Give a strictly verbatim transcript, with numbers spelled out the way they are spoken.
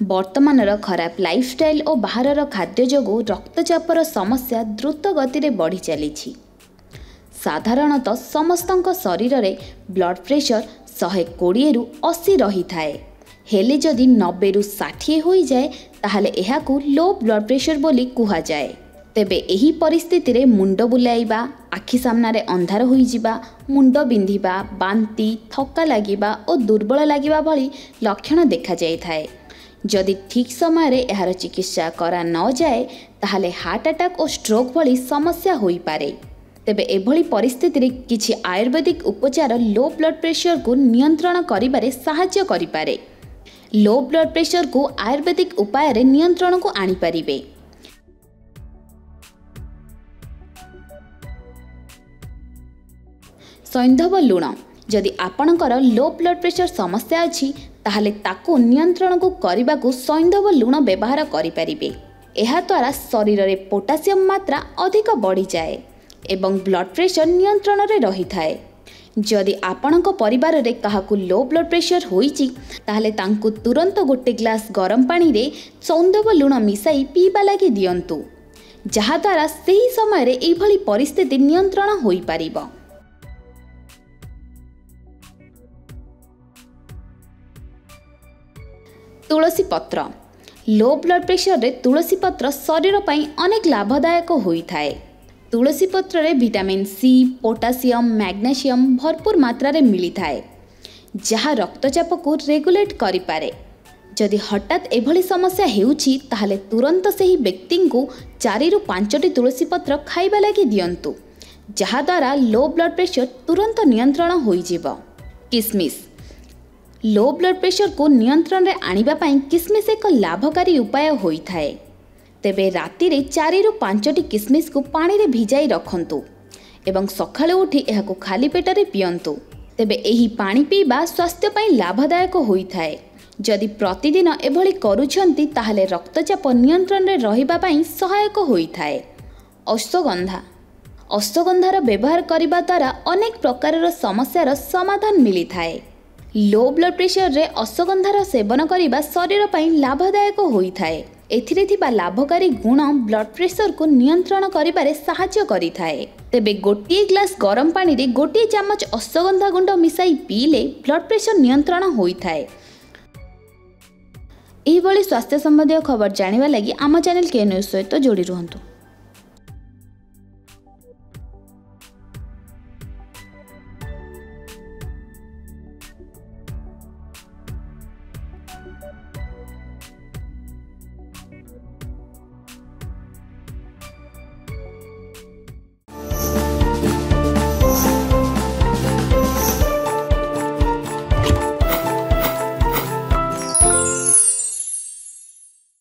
ବର୍ତ୍ତମାନର ଖରାପ ଲାଇଫଷ୍ଟାଇଲ ଓ ବାହାରର ଖାଦ୍ୟ ଯୋଗୁଁ ରକ୍ତଚାପର ସମସ୍ୟା ଦ୍ରୁତ ଗତିରେ ବଢ଼ି ଚାଲିଛି। ସାଧାରଣତଃ ସମସ୍ତଙ୍କ ଶରୀରରେ ବ୍ଲଡ଼ ପ୍ରେସର ଶହେ କୋଡ଼ିଏରୁ ଅଶୀ ରହିଥାଏ। ହେଲେ ଯଦି ନବେରୁ ଷାଠିଏ ହୋଇଯାଏ ତାହେଲେ ଏହାକୁ ଲୋ ବ୍ଲଡ଼ ପ୍ରେସର ବୋଲି କୁହାଯାଏ। ତେବେ ଏହି ପରିସ୍ଥିତିରେ ମୁଣ୍ଡ ବୁଲାଇବା, ଆଖି ସାମ୍ନାରେ ଅନ୍ଧାର ହୋଇଯିବା, ମୁଣ୍ଡ ବିନ୍ଧିବା, ବାନ୍ତି, ଥକା ଲାଗିବା ଓ ଦୁର୍ବଳ ଲାଗିବା ଭଳି ଲକ୍ଷଣ ଦେଖାଯାଇଥାଏ। ଯଦି ଠିକ୍ ସମୟରେ ଏହାର ଚିକିତ୍ସା କରାନଯାଏ ତାହେଲେ ହାର୍ଟ ଆଟାକ୍ ଓ ଷ୍ଟ୍ରୋକ୍ ଭଳି ସମସ୍ୟା ହୋଇପାରେ। ତେବେ ଏଭଳି ପରିସ୍ଥିତିରେ କିଛି ଆୟୁର୍ବେଦିକ ଉପଚାର ଲୋ ବ୍ଲଡ଼ ପ୍ରେସରକୁ ନିୟନ୍ତ୍ରଣ କରିବାରେ ସାହାଯ୍ୟ କରିପାରେ। ଲୋ ବ୍ଲଡ଼ ପ୍ରେସରକୁ ଆୟୁର୍ବେଦିକ ଉପାୟରେ ନିୟନ୍ତ୍ରଣକୁ ଆଣିପାରିବେ। ସୈନ୍ଧବ ଲୁଣ। ଯଦି ଆପଣଙ୍କର ଲୋ ବ୍ଲଡ଼ ପ୍ରେସର ସମସ୍ୟା ଅଛି ତାହେଲେ ତାକୁ ନିୟନ୍ତ୍ରଣକୁ କରିବାକୁ ସୈନ୍ଧବ ଲୁଣ ବ୍ୟବହାର କରିପାରିବେ। ଏହାଦ୍ୱାରା ଶରୀରରେ ପୋଟାସିୟମ ମାତ୍ରା ଅଧିକ ବଢ଼ିଯାଏ ଏବଂ ବ୍ଲଡ଼ ପ୍ରେସର ନିୟନ୍ତ୍ରଣରେ ରହିଥାଏ। ଯଦି ଆପଣଙ୍କ ପରିବାରରେ କାହାକୁ ଲୋ ବ୍ଲଡ଼ ପ୍ରେସର ହୋଇଛି ତାହେଲେ ତାଙ୍କୁ ତୁରନ୍ତ ଗୋଟେ ଗ୍ଲାସ୍ ଗରମ ପାଣିରେ ସୈନ୍ଧବ ଲୁଣ ମିଶାଇ ପିଇବା ଲାଗି ଦିଅନ୍ତୁ, ଯାହାଦ୍ୱାରା ସେହି ସମୟରେ ଏଭଳି ପରିସ୍ଥିତି ନିୟନ୍ତ୍ରଣ ହୋଇପାରିବ। ତୁଳସୀ ପତ୍ର। ଲୋ ବ୍ଲଡ଼ ପ୍ରେସରରେ ତୁଳସୀ ପତ୍ର ଶରୀର ପାଇଁ ଅନେକ ଲାଭଦାୟକ ହୋଇଥାଏ। ତୁଳସୀ ପତ୍ରରେ ଭିଟାମିନ୍ ସି, ପୋଟାସିୟମ୍, ମ୍ୟାଗ୍ନେସିୟମ୍ ଭରପୁର ମାତ୍ରାରେ ମିଳିଥାଏ, ଯାହା ରକ୍ତଚାପକୁ ରେଗୁଲେଟ୍ କରିପାରେ। ଯଦି ହଠାତ୍ ଏଭଳି ସମସ୍ୟା ହେଉଛି ତାହେଲେ ତୁରନ୍ତ ସେହି ବ୍ୟକ୍ତିଙ୍କୁ ଚାରିରୁ ପାଞ୍ଚଟି ତୁଳସୀ ପତ୍ର ଖାଇବା ଲାଗି ଦିଅନ୍ତୁ, ଯାହାଦ୍ୱାରା ଲୋ ବ୍ଲଡ଼ ପ୍ରେସର ତୁରନ୍ତ ନିୟନ୍ତ୍ରଣ ହୋଇଯିବ। କିସମିସ୍। ଲୋ ବ୍ଲଡ଼ ପ୍ରେସରକୁ ନିୟନ୍ତ୍ରଣରେ ଆଣିବା ପାଇଁ କିସମିସ୍ ଏକ ଲାଭକାରୀ ଉପାୟ ହୋଇଥାଏ। ତେବେ ରାତିରେ ଚାରିରୁ ପାଞ୍ଚଟି କିସମିସ୍କୁ ପାଣିରେ ଭିଜାଇ ରଖନ୍ତୁ ଏବଂ ସକାଳୁ ଉଠି ଏହାକୁ ଖାଲି ପେଟରେ ପିଅନ୍ତୁ। ତେବେ ଏହି ପାଣି ପିଇବା ସ୍ୱାସ୍ଥ୍ୟ ପାଇଁ ଲାଭଦାୟକ ହୋଇଥାଏ। ଯଦି ପ୍ରତିଦିନ ଏଭଳି କରୁଛନ୍ତି ତାହେଲେ ରକ୍ତଚାପ ନିୟନ୍ତ୍ରଣରେ ରହିବା ପାଇଁ ସହାୟକ ହୋଇଥାଏ। ଅଶ୍ୱଗନ୍ଧା। ଅଶ୍ୱଗନ୍ଧାର ବ୍ୟବହାର କରିବା ଦ୍ୱାରା ଅନେକ ପ୍ରକାରର ସମସ୍ୟାର ସମାଧାନ ମିଳିଥାଏ। ଲୋ ବ୍ଲଡ଼ ପ୍ରେସରରେ ଅଶ୍ୱଗନ୍ଧାର ସେବନ କରିବା ଶରୀର ପାଇଁ ଲାଭଦାୟକ ହୋଇଥାଏ। ଏଥିରେ ଥିବା ଲାଭକାରୀ ଗୁଣ ବ୍ଲଡ଼ ପ୍ରେସରକୁ ନିୟନ୍ତ୍ରଣ କରିବାରେ ସାହାଯ୍ୟ କରିଥାଏ। ତେବେ ଗୋଟିଏ ଗ୍ଲାସ୍ ଗରମ ପାଣିରେ ଗୋଟିଏ ଚାମଚ ଅଶ୍ୱଗନ୍ଧା ଗୁଣ୍ଡ ମିଶାଇ ପିଇଲେ ବ୍ଲଡ଼ ପ୍ରେସର ନିୟନ୍ତ୍ରଣ ହୋଇଥାଏ। ଏହିଭଳି ସ୍ୱାସ୍ଥ୍ୟ ସମ୍ବନ୍ଧୀୟ ଖବର ଜାଣିବା ଲାଗି ଆମ ଚ୍ୟାନେଲ କେ ନ୍ୟୁଜ୍ ସହିତ ଯୋଡ଼ି ରୁହନ୍ତୁ।